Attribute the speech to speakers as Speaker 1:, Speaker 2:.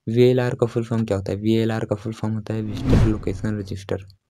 Speaker 1: VLR का full form क्या होता है? वीएलआर का फुल फॉर्म होता है विजिटर लोकेशन रजिस्टर।